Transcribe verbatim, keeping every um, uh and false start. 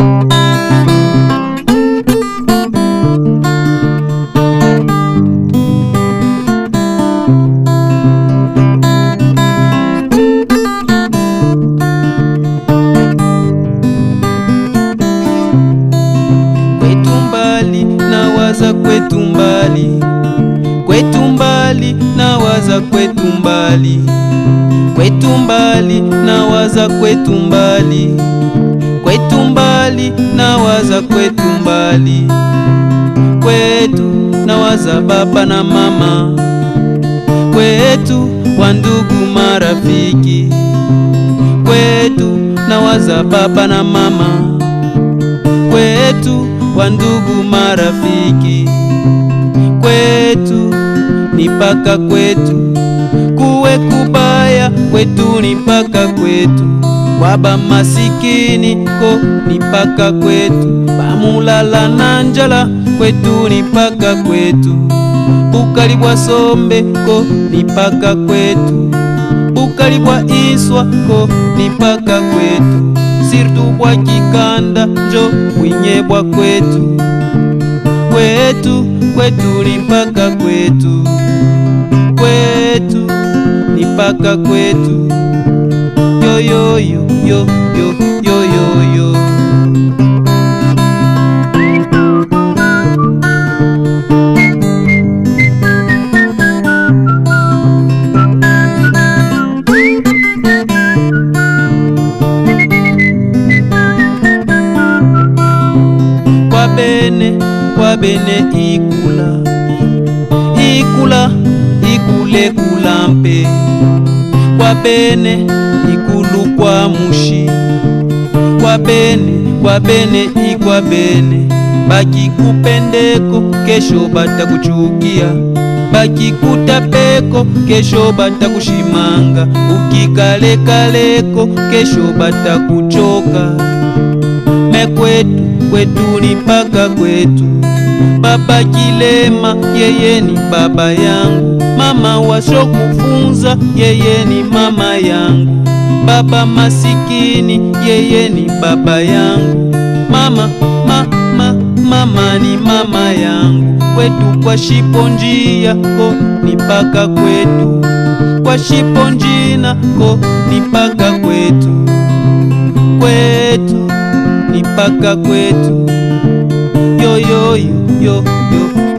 Kwetu mbali, kwetu mbali, nawaza kwetu mbali, kwetu mbali, nawaza kwetu mbali, kwetu mbali, nawaza kwetu mbali, kwetu nawaza baba na mama, kwetu wandugu marafiki, kwetu nawaza baba na mama, kwetu wandugu marafiki, kwetu ni paka kwetu, kuwe kubaya kwetu ni paka kwetu, waba masikini ko ni paka kwetu, bamulala na njala kwetu ni paka kwetu, bukali bwa sombe ko ni paka kwetu, bukali bwa iswa ko ni paka kwetu, sirtu bwa kikanda njo winyebwa kwetu, kwetu kwetu ni paka kwetu, kwetu ni paka kwetu, yo yo yo yo yo yo yo yo. Kwa bene, kwa bene ikula, ikula, ikule kulampe, kwa bene, ikulu kwa mushi, kwa bene, kwa bene, ikwa bene, baki kupendeko, kesho bata kuchukia, baki kutapeko, kesho bata kushimanga, ukikale kaleko, kesho bata kuchoka, mekwetu, kwetu ni paka kwetu, baba kilema yeye ni baba yangu, mama washo kufunza yeye ni mama yangu, baba masikini yeye ni baba yangu, mama mama mama ni mama yangu, kwetu kwa shipo njia ko ni paka kwetu, kwa shipo njina ko ni paka kwetu, kwetu ni paka kwetu, yo yo yo yo yo.